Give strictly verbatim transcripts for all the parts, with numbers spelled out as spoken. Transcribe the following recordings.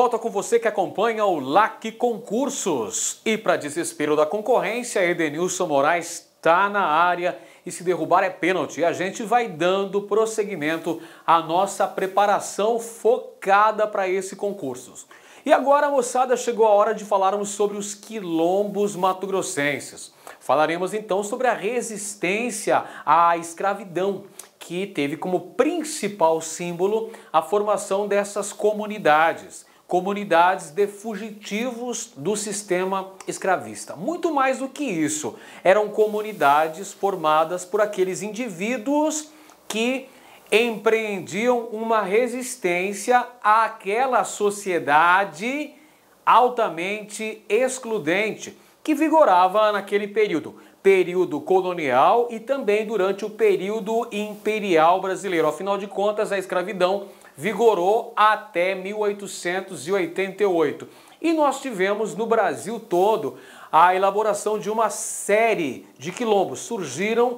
volta com você que acompanha o L A C Concursos. E para desespero da concorrência, Edenilson Moraes está na área e se derrubar é pênalti. E a gente vai dando prosseguimento à nossa preparação focada para esse concurso. E agora, moçada, chegou a hora de falarmos sobre os quilombos mato-grossenses. Falaremos então sobre a resistência à escravidão, que teve como principal símbolo a formação dessas comunidades. Comunidades de fugitivos do sistema escravista. Muito mais do que isso, eram comunidades formadas por aqueles indivíduos que empreendiam uma resistência àquela sociedade altamente excludente que vigorava naquele período, período colonial e também durante o período imperial brasileiro. Afinal de contas, a escravidão vigorou até mil oitocentos e oitenta e oito. E nós tivemos no Brasil todo a elaboração de uma série de quilombos. Surgiram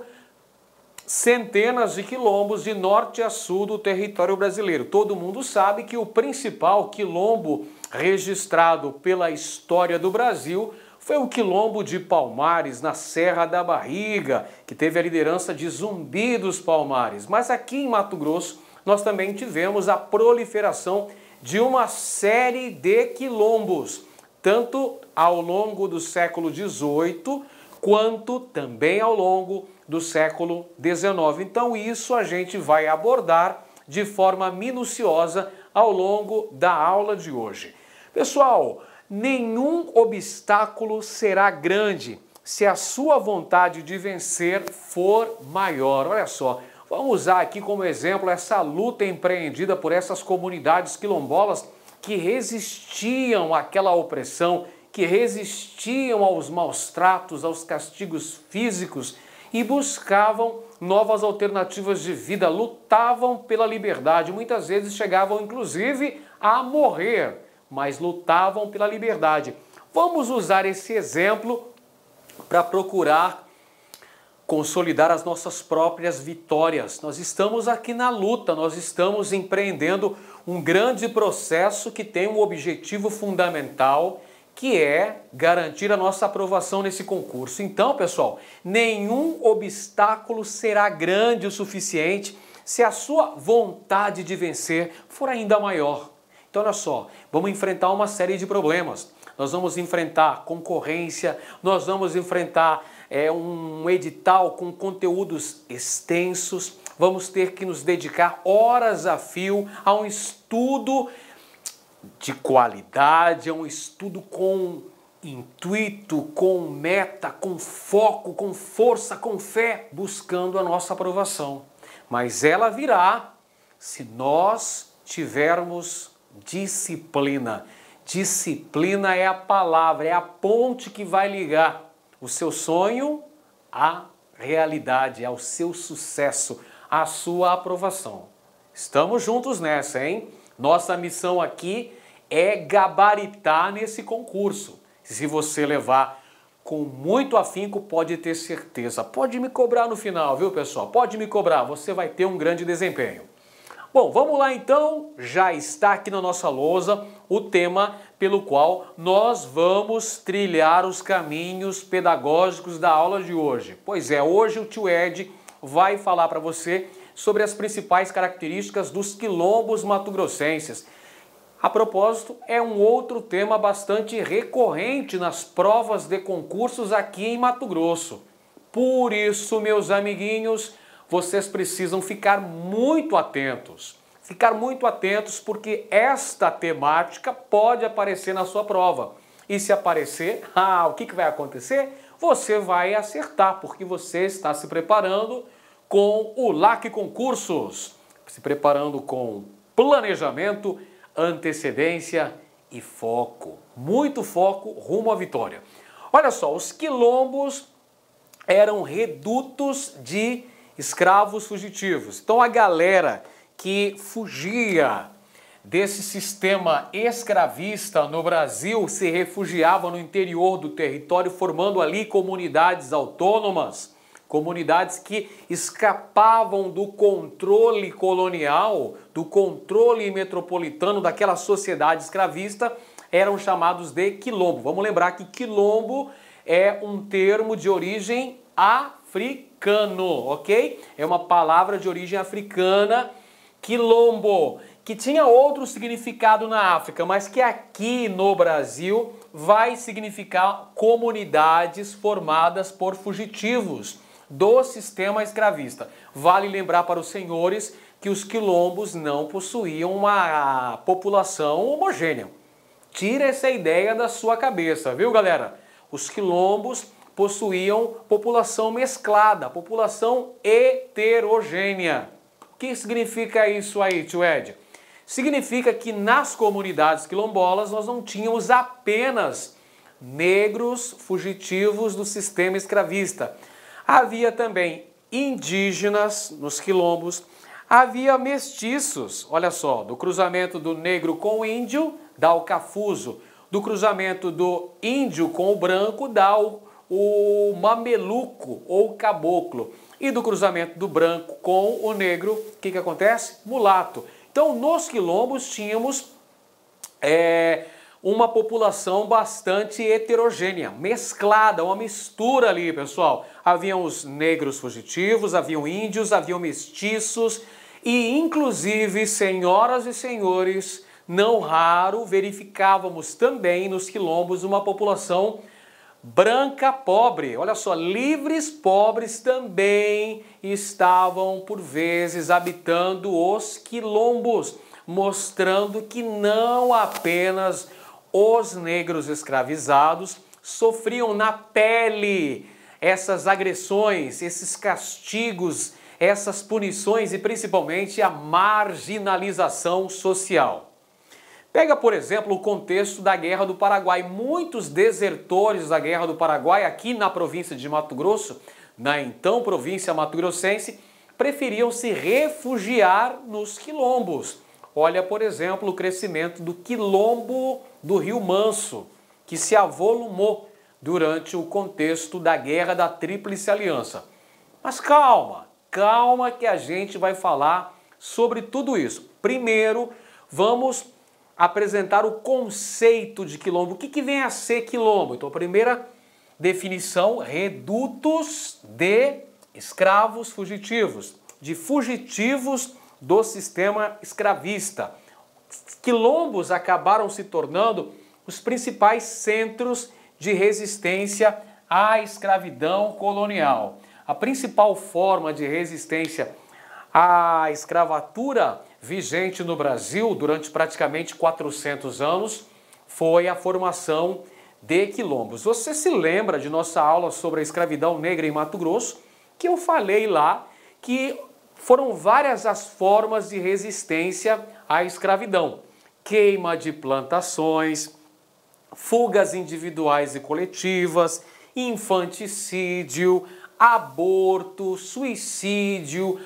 centenas de quilombos de norte a sul do território brasileiro. Todo mundo sabe que o principal quilombo registrado pela história do Brasil foi o quilombo de Palmares, na Serra da Barriga, que teve a liderança de Zumbi dos Palmares. Mas aqui em Mato Grosso, nós também tivemos a proliferação de uma série de quilombos, tanto ao longo do século dezoito, quanto também ao longo do século dezenove. Então isso a gente vai abordar de forma minuciosa ao longo da aula de hoje. Pessoal, nenhum obstáculo será grande se a sua vontade de vencer for maior. Olha só, vamos usar aqui como exemplo essa luta empreendida por essas comunidades quilombolas que resistiam àquela opressão, que resistiam aos maus tratos, aos castigos físicos e buscavam novas alternativas de vida, lutavam pela liberdade, muitas vezes chegavam inclusive a morrer, mas lutavam pela liberdade. Vamos usar esse exemplo para procurar consolidar as nossas próprias vitórias. Nós estamos aqui na luta, nós estamos empreendendo um grande processo que tem um objetivo fundamental, que é garantir a nossa aprovação nesse concurso. Então, pessoal, nenhum obstáculo será grande o suficiente se a sua vontade de vencer for ainda maior. Então, olha só, vamos enfrentar uma série de problemas. Nós vamos enfrentar concorrência, nós vamos enfrentar é, um edital com conteúdos extensos, vamos ter que nos dedicar horas a fio a um estudo de qualidade, a um estudo com intuito, com meta, com foco, com força, com fé, buscando a nossa aprovação. Mas ela virá se nós tivermos disciplina. Disciplina é a palavra, é a ponte que vai ligar o seu sonho à realidade, ao seu sucesso, à sua aprovação. Estamos juntos nessa, hein? Nossa missão aqui é gabaritar nesse concurso. Se você levar com muito afinco, pode ter certeza. Pode me cobrar no final, viu, pessoal? Pode me cobrar, você vai ter um grande desempenho. Bom, vamos lá então, já está aqui na nossa lousa o tema pelo qual nós vamos trilhar os caminhos pedagógicos da aula de hoje. Pois é, hoje o tio Ed vai falar para você sobre as principais características dos quilombos mato-grossenses. A propósito, é um outro tema bastante recorrente nas provas de concursos aqui em Mato Grosso. Por isso, meus amiguinhos, vocês precisam ficar muito atentos. Ficar muito atentos porque esta temática pode aparecer na sua prova. E se aparecer, ah, o que que vai acontecer? Você vai acertar, porque você está se preparando com o L A C Concursos, se preparando com planejamento, antecedência e foco. Muito foco rumo à vitória. Olha só, os quilombos eram redutos de escravos fugitivos. Então a galera que fugia desse sistema escravista no Brasil se refugiava no interior do território, formando ali comunidades autônomas, comunidades que escapavam do controle colonial, do controle metropolitano daquela sociedade escravista, eram chamados de quilombo. Vamos lembrar que quilombo é um termo de origem africano, ok? É uma palavra de origem africana, quilombo, que tinha outro significado na África, mas que aqui no Brasil vai significar comunidades formadas por fugitivos do sistema escravista. Vale lembrar para os senhores que os quilombos não possuíam uma população homogênea. Tira essa ideia da sua cabeça, viu, galera? Os quilombos possuíam população mesclada, população heterogênea. O que significa isso aí, tio Ed? Significa que nas comunidades quilombolas nós não tínhamos apenas negros fugitivos do sistema escravista. Havia também indígenas nos quilombos, havia mestiços, olha só, do cruzamento do negro com o índio, dá o cafuzo, do cruzamento do índio com o branco, dá o, o mameluco ou caboclo, e do cruzamento do branco com o negro, o que que acontece? Mulato. Então, nos quilombos tínhamos é, uma população bastante heterogênea, mesclada, uma mistura ali, pessoal. Haviam os negros fugitivos, haviam índios, haviam mestiços e, inclusive, senhoras e senhores, não raro, verificávamos também nos quilombos uma população branca pobre. Olha só, livres pobres também estavam, por vezes, habitando os quilombos, mostrando que não apenas os negros escravizados sofriam na pele essas agressões, esses castigos, essas punições e principalmente a marginalização social. Pega, por exemplo, o contexto da Guerra do Paraguai. Muitos desertores da Guerra do Paraguai aqui na província de Mato Grosso, na então província mato-grossense, preferiam se refugiar nos quilombos. Olha, por exemplo, o crescimento do quilombo do Rio Manso, que se avolumou durante o contexto da Guerra da Tríplice Aliança. Mas calma, calma que a gente vai falar sobre tudo isso. Primeiro, vamos apresentar o conceito de quilombo. O que que vem a ser quilombo? Então, a primeira definição, redutos de escravos fugitivos, de fugitivos do sistema escravista. Quilombos acabaram se tornando os principais centros de resistência à escravidão colonial. A principal forma de resistência à escravatura vigente no Brasil durante praticamente quatrocentos anos foi a formação de quilombos. Você se lembra de nossa aula sobre a escravidão negra em Mato Grosso, que eu falei lá que foram várias as formas de resistência à escravidão. Queima de plantações, fugas individuais e coletivas, infanticídio, aborto, suicídio,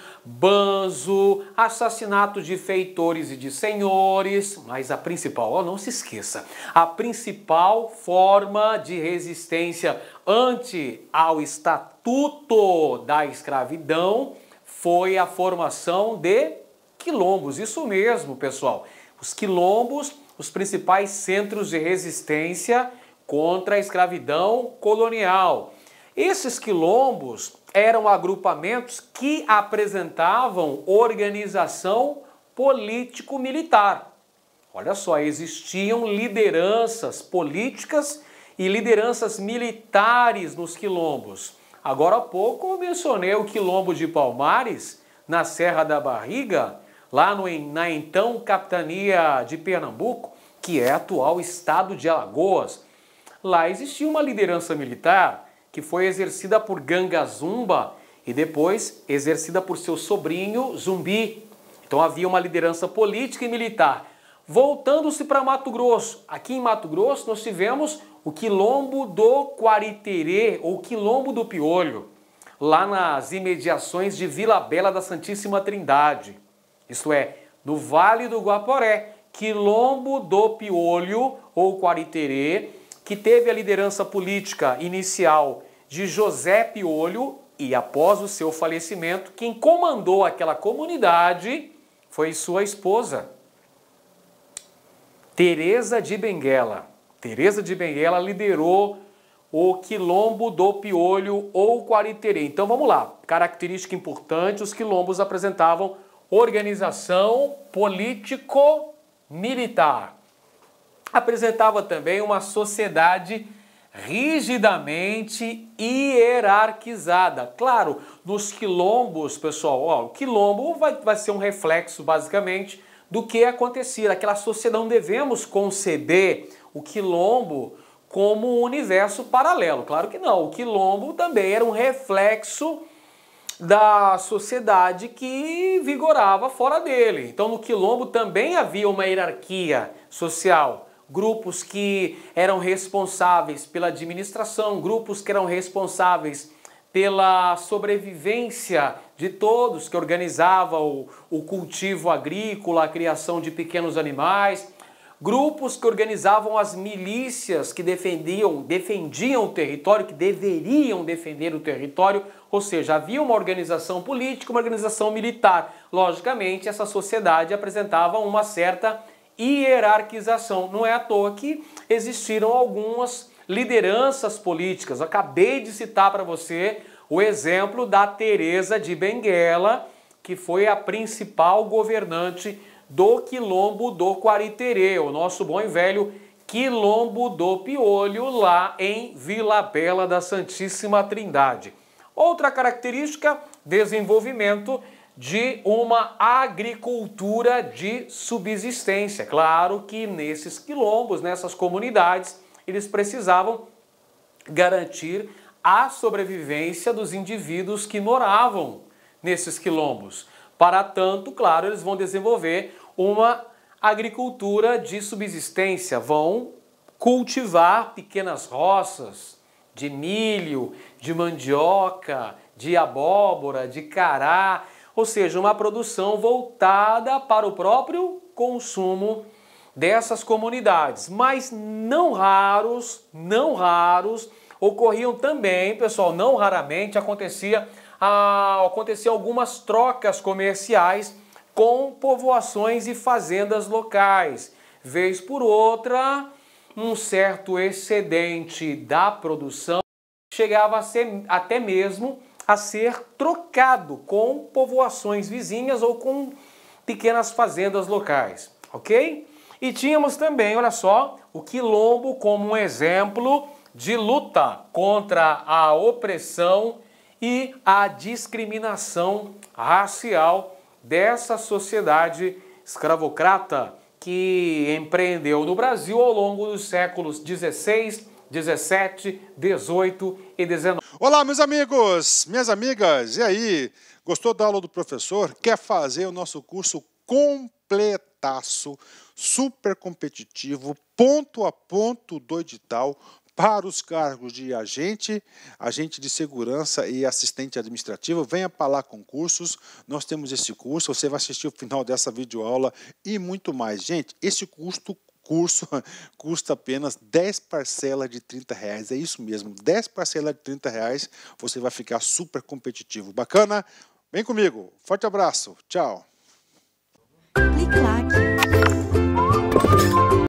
banzo, assassinato de feitores e de senhores, mas a principal, ó, não se esqueça, a principal forma de resistência ante ao estatuto da escravidão foi a formação de quilombos. Isso mesmo, pessoal. Os quilombos, os principais centros de resistência contra a escravidão colonial. Esses quilombos eram agrupamentos que apresentavam organização político-militar. Olha só, existiam lideranças políticas e lideranças militares nos quilombos. Agora há pouco eu mencionei o quilombo de Palmares, na Serra da Barriga, lá no, na então capitania de Pernambuco, que é atual estado de Alagoas. Lá existia uma liderança militar que foi exercida por Ganga Zumba e depois exercida por seu sobrinho Zumbi. Então havia uma liderança política e militar. Voltando-se para Mato Grosso, aqui em Mato Grosso nós tivemos o quilombo do Quariterê, ou quilombo do Piolho, lá nas imediações de Vila Bela da Santíssima Trindade. Isto é, no Vale do Guaporé, quilombo do Piolho, ou Quariterê, que teve a liderança política inicial de José Piolho, E após o seu falecimento, quem comandou aquela comunidade foi sua esposa, Teresa de Benguela. Teresa de Benguela liderou o Quilombo do Piolho ou Quariterê. Então vamos lá, característica importante, os quilombos apresentavam organização político-militar. Apresentava também uma sociedade rigidamente hierarquizada. Claro, nos quilombos, pessoal, ó, o quilombo vai, vai ser um reflexo, basicamente, do que acontecia. Aquela sociedade, não devemos conceber o quilombo como um universo paralelo. Claro que não. O quilombo também era um reflexo da sociedade que vigorava fora dele. Então, no quilombo também havia uma hierarquia social. Grupos que eram responsáveis pela administração, grupos que eram responsáveis pela sobrevivência de todos, que organizavam o, o cultivo agrícola, a criação de pequenos animais, grupos que organizavam as milícias que defendiam, defendiam o território, que deveriam defender o território, ou seja, havia uma organização política, uma organização militar. Logicamente, essa sociedade apresentava uma certa hierarquização. Não é à toa que existiram algumas lideranças políticas. Eu acabei de citar para você o exemplo da Teresa de Benguela, que foi a principal governante do Quilombo do Quariterê, o nosso bom e velho Quilombo do Piolho, lá em Vila Bela da Santíssima Trindade. Outra característica, desenvolvimento de uma agricultura de subsistência. Claro que nesses quilombos, nessas comunidades, eles precisavam garantir a sobrevivência dos indivíduos que moravam nesses quilombos. Para tanto, claro, eles vão desenvolver uma agricultura de subsistência, vão cultivar pequenas roças de milho, de mandioca, de abóbora, de cará, ou seja, uma produção voltada para o próprio consumo dessas comunidades. Mas não raros, não raros, ocorriam também, pessoal, não raramente acontecia, ah, acontecia algumas trocas comerciais com povoações e fazendas locais. Vez por outra, um certo excedente da produção chegava a ser até mesmo a ser trocado com povoações vizinhas ou com pequenas fazendas locais, ok? E tínhamos também, olha só, o quilombo como um exemplo de luta contra a opressão e a discriminação racial dessa sociedade escravocrata que empreendeu no Brasil ao longo dos séculos dezesseis, dezessete, dezoito e dezenove. Olá, meus amigos, minhas amigas, e aí? Gostou da aula do professor? Quer fazer o nosso curso completaço, super competitivo, ponto a ponto do edital, para os cargos de agente, agente de segurança e assistente administrativo? Venha para lá concursos, nós temos esse curso, você vai assistir o final dessa videoaula e muito mais. Gente, esse custo, curso custa apenas dez parcelas de trinta reais, é isso mesmo, dez parcelas de trinta reais, você vai ficar super competitivo. Bacana? Vem comigo, forte abraço, tchau! Clique like.